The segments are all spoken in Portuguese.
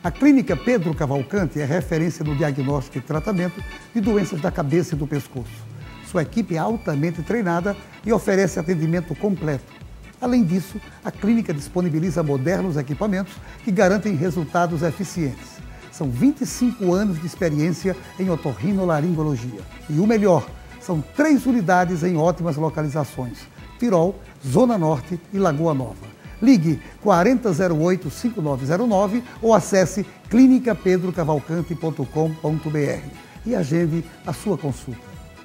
A Clínica Pedro Cavalcante é referência no diagnóstico e tratamento de doenças da cabeça e do pescoço. Sua equipe é altamente treinada e oferece atendimento completo. Além disso, a clínica disponibiliza modernos equipamentos que garantem resultados eficientes. São 25 anos de experiência em otorrinolaringologia. E o melhor, são 3 unidades em ótimas localizações: Tirol, Zona Norte e Lagoa Nova. Ligue 4008-5909 ou acesse clinicapedrocavalcante.com.br e agende a sua consulta.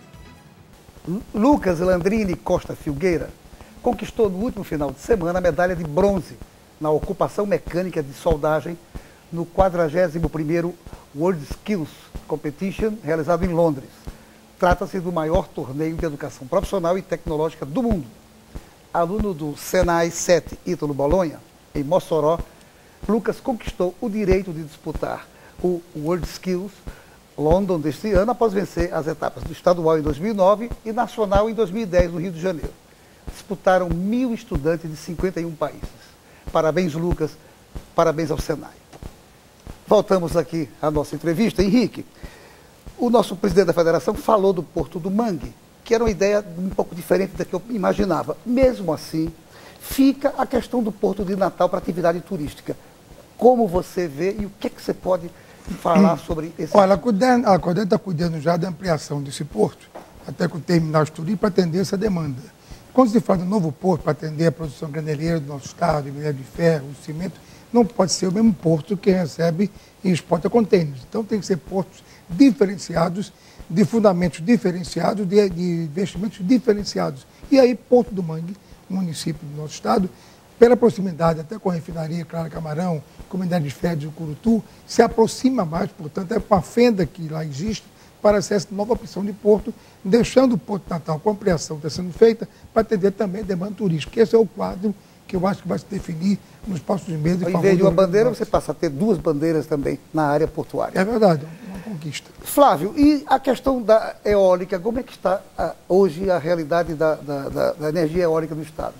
Lucas Landrini Costa Filgueira conquistou no último final de semana a medalha de bronze na ocupação mecânica de soldagem no 41º World Skills Competition, realizado em Londres. Trata-se do maior torneio de educação profissional e tecnológica do mundo. Aluno do Senai 7 Ítalo Bolonha, em Mossoró, Lucas conquistou o direito de disputar o World Skills London deste ano após vencer as etapas do estadual em 2009 e nacional em 2010 no Rio de Janeiro. Disputaram 1.000 estudantes de 51 países. Parabéns, Lucas. Parabéns ao Senai. Voltamos aqui à nossa entrevista. Henrique, o nosso presidente da federação falou do Porto do Mangue, que era uma ideia um pouco diferente da que eu imaginava. Mesmo assim, fica a questão do Porto de Natal para atividade turística. Como você vê e o que, que você pode falar sobre esse... Olha, a CODEN está cuidando já da ampliação desse porto, até com o terminal turístico, para atender essa demanda. Quando se fala do novo porto para atender a produção graneleira do nosso estado, minério de ferro, cimento, não pode ser o mesmo porto que recebe e exporta contêineres. Então tem que ser portos diferenciados, de fundamentos diferenciados, de investimentos diferenciados. E aí, Porto do Mangue, município do nosso estado, pela proximidade até com a refinaria Clara Camarão, comunidade de ferro de Curutu, se aproxima mais, portanto, é uma fenda que lá existe para essa nova opção de porto, deixando o Porto Natal com ampliação está sendo feita para atender também a demanda turística. Esse é o quadro que eu acho que vai se definir nos próximos meses. Em vez de uma bandeira, você passa a ter 2 bandeiras também na área portuária. É verdade, uma conquista. Flávio, e a questão da eólica, como é que está hoje a realidade da energia eólica no estado?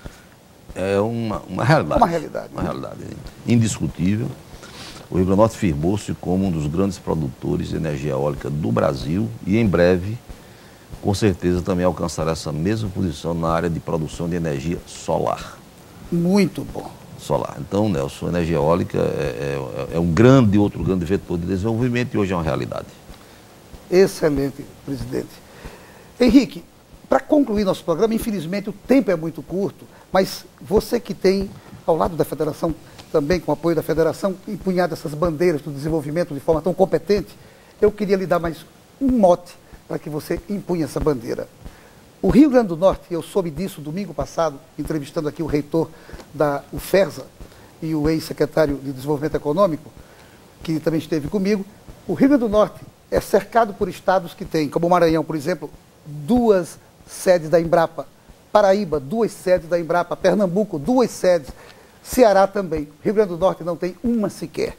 É uma realidade. Uma realidade. Uma realidade indiscutível. O Rio Grande do Norte firmou-se como um dos grandes produtores de energia eólica do Brasil e, em breve, com certeza, também alcançará essa mesma posição na área de produção de energia solar. Muito bom. Solar. Então, Nelson, a energia eólica é outro grande vetor de desenvolvimento e hoje é uma realidade. Excelente, presidente. Henrique, para concluir nosso programa, infelizmente o tempo é muito curto, mas você que tem, ao lado da federação, também com o apoio da federação, empunhado essas bandeiras do desenvolvimento de forma tão competente, eu queria lhe dar mais um mote para que você empunhe essa bandeira. O Rio Grande do Norte, eu soube disso domingo passado, entrevistando aqui o reitor da UFERSA e o ex-secretário de Desenvolvimento Econômico, que também esteve comigo. O Rio Grande do Norte é cercado por estados que têm, como o Maranhão, por exemplo, 2 sedes da Embrapa. Paraíba, 2 sedes da Embrapa. Pernambuco, 2 sedes. Ceará também. Rio Grande do Norte não tem uma sequer.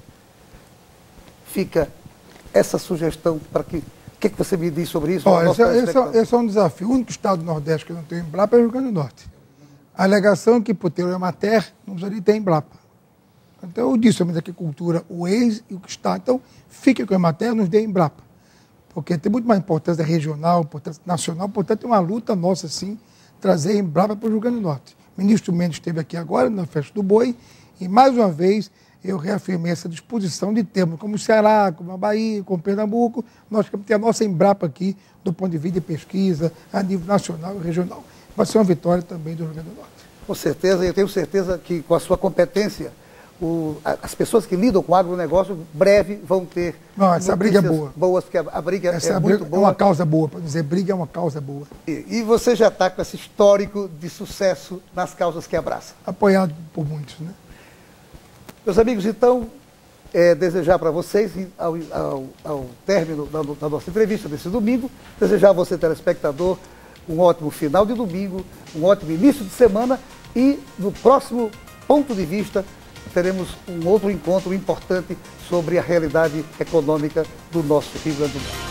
Fica essa sugestão para que... O que você me diz sobre isso? Olha, esse é um desafio. O único estado do Nordeste que não tem Embrapa é o Rio Grande do Norte. A alegação é que, por ter o Emater, não precisaria ter Embrapa. Então, eu disse ao ministro da Agricultura, o ex e o que está. Então, fique com o Emater, nos dê Embrapa. Porque tem muito mais importância regional, importância nacional. Portanto, é uma luta nossa, sim, trazer Embrapa para o Rio Grande do Norte. O ministro Mendes esteve aqui agora, na Festa do Boi, e, mais uma vez, eu reafirmei essa disposição de termos, como o Ceará, como a Bahia, como Pernambuco, nós temos que ter a nossa Embrapa aqui, do ponto de vista de pesquisa, a nível nacional e regional. Vai ser uma vitória também do Rio Grande do Norte. Com certeza, eu tenho certeza que com a sua competência, as pessoas que lidam com o agronegócio, breve vão ter... Não, essa briga é boa. Boas, porque a briga é muito boa. É uma causa boa, para dizer briga é uma causa boa. E você já está com esse histórico de sucesso nas causas que abraça. Apoiado por muitos, né? Meus amigos, então, desejar para vocês, ao término da nossa entrevista desse domingo, desejar a você, telespectador, um ótimo final de domingo, um ótimo início de semana e no próximo ponto de vista teremos um outro encontro importante sobre a realidade econômica do nosso Rio Grande do Norte.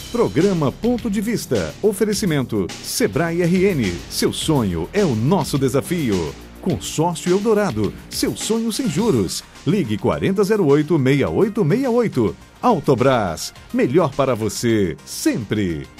Programa Ponto de Vista. Oferecimento Sebrae RN. Seu sonho é o nosso desafio. Consórcio Eldorado. Seu sonho sem juros. Ligue 4008-6868. Autobrás. Melhor para você, sempre.